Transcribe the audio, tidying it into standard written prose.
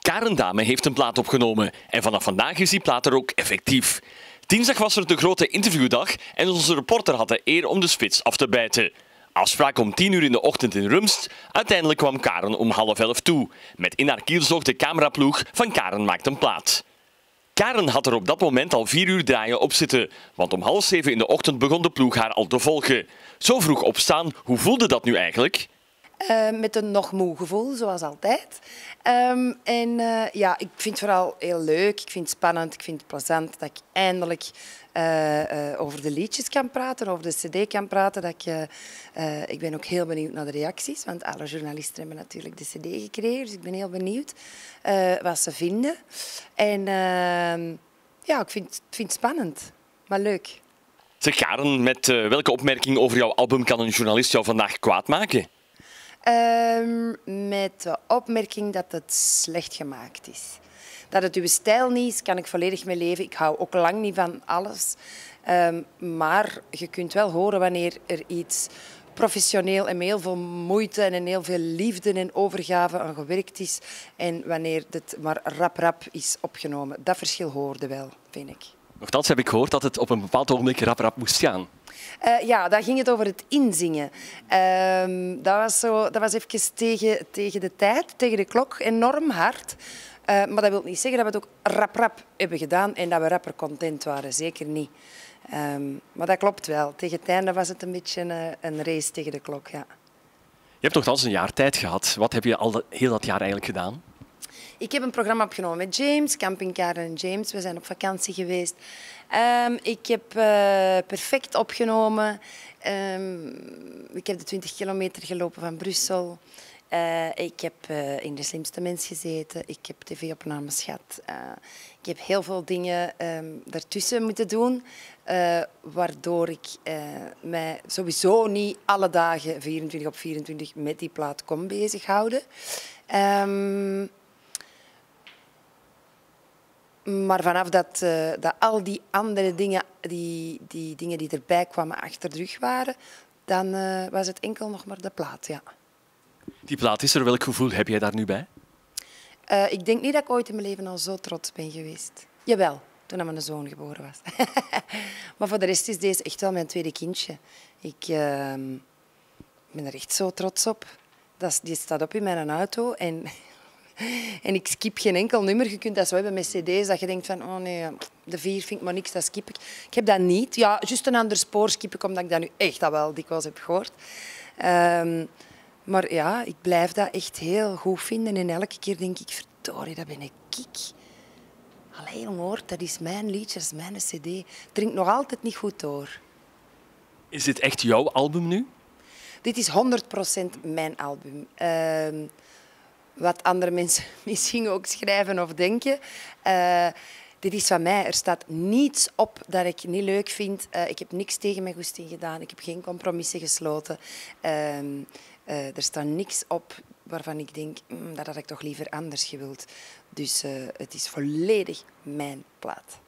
Karen Dame heeft een plaat opgenomen en vanaf vandaag is die plaat er ook effectief. Dinsdag was er de grote interviewdag en onze reporter had de eer om de spits af te bijten. Afspraak om 10 uur in de ochtend in Rumst. Uiteindelijk kwam Karen om 10:30 toe. Met in haar kielzog de cameraploeg van Karen maakt een plaat. Karen had er op dat moment al 4 uur draaien op zitten, want om 6:30 in de ochtend begon de ploeg haar al te volgen. Zo vroeg opstaan, hoe voelde dat nu eigenlijk? Met een nog moe gevoel, zoals altijd. Ik vind het vooral heel leuk, ik vind het spannend, ik vind het plezant dat ik eindelijk over de liedjes kan praten, over de cd kan praten. Ik ben ook heel benieuwd naar de reacties, want alle journalisten hebben natuurlijk de cd gekregen, dus ik ben heel benieuwd wat ze vinden. Ik vind het spannend, maar leuk. Zeg Karen, met welke opmerking over jouw album kan een journalist jou vandaag kwaad maken? Met de opmerking dat het slecht gemaakt is. Dat het uw stijl niet is, kan ik volledig mee leven. Ik hou ook lang niet van alles. Maar je kunt wel horen wanneer er iets professioneel en met heel veel moeite en heel veel liefde en overgave aan gewerkt is. En wanneer het maar rap is opgenomen. Dat verschil hoorde wel, vind ik. Nochtans heb ik gehoord dat het op een bepaald ogenblik rap moest gaan. Daar ging het over het inzingen. Dat was even tegen de tijd, tegen de klok, enorm hard. Maar dat wil niet zeggen dat we het ook rap hebben gedaan en dat we rapper content waren. Zeker niet. Maar dat klopt wel. Tegen het einde was het een beetje een race tegen de klok. Ja. Je hebt nogthans een jaar tijd gehad. Wat heb je al heel dat jaar eigenlijk gedaan? Ik heb een programma opgenomen met James, Camping Karen en James. We zijn op vakantie geweest. Ik heb perfect opgenomen. Ik heb de 20 kilometer gelopen van Brussel. Ik heb in De Slimste Mens gezeten. Ik heb tv-opnames gehad. Ik heb heel veel dingen daartussen moeten doen. Waardoor ik mij sowieso niet alle dagen 24/24 met die plaat kon bezighouden. Maar vanaf dat al die andere dingen, die dingen die erbij kwamen, achter de rug waren, dan was het enkel nog maar de plaat, ja. Die plaat is er. Welk gevoel heb jij daar nu bij? Ik denk niet dat ik ooit in mijn leven al zo trots ben geweest. Jawel, toen mijn zoon geboren was. Maar voor de rest is deze echt wel mijn tweede kindje. Ik ben er echt zo trots op. Die staat op in mijn auto en... En ik skip geen enkel nummer. Je kunt dat zo hebben met cd's, dat je denkt van, oh nee, de 4 vind ik maar niks, dat skip ik. Ik heb dat niet. Ja, juist een ander spoor skip ik, omdat ik dat nu echt al wel dikwijls heb gehoord. Maar ja, ik blijf dat echt heel goed vinden. En elke keer denk ik, verdorie, dat ben ik. Allee, jongen, dat is mijn liedje, dat is mijn cd. Het dringt nog altijd niet goed door. Is dit echt jouw album nu? Dit is 100% mijn album. Wat andere mensen misschien ook schrijven of denken. Dit is van mij. Er staat niets op dat ik niet leuk vind. Ik heb niks tegen mijn goesting gedaan. Ik heb geen compromissen gesloten. Er staat niks op waarvan ik denk, dat had ik toch liever anders gewild. Dus het is volledig mijn plaat.